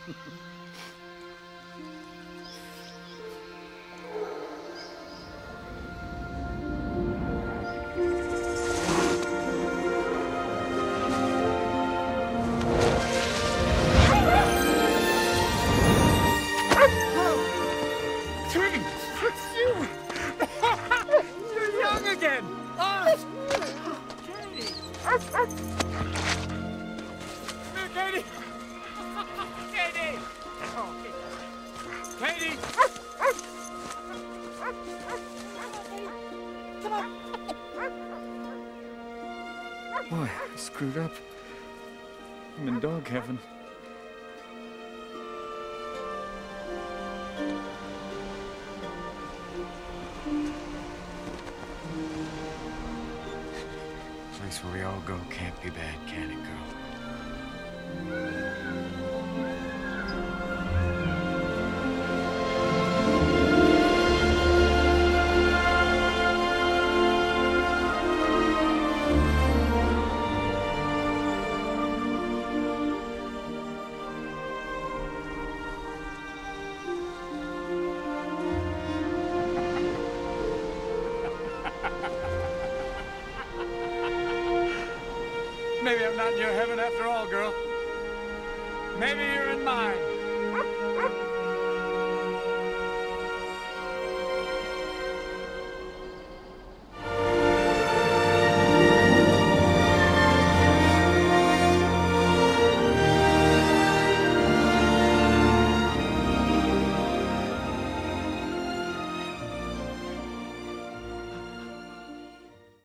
Boy, I screwed up. I'm in dog heaven. Place where we all go can't be bad, can it, girl? Maybe I'm not in your heaven after all, girl. Maybe you're in mine.